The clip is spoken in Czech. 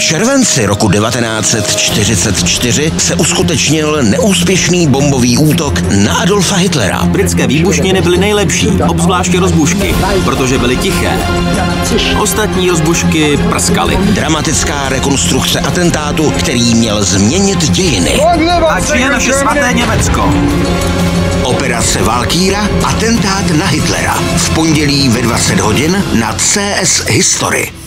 červenci roku 1944 se uskutečnil neúspěšný bombový útok na Adolfa Hitlera. Britské výbušniny byly nejlepší, obzvláště rozbušky, protože byly tiché. Ostatní rozbušky prskaly. Dramatická rekonstrukce atentátu, který měl změnit dějiny. Ať je naše svaté Německo. Operace Valkýra, atentát na Hitlera. V pondělí ve 20 hodin na CS History.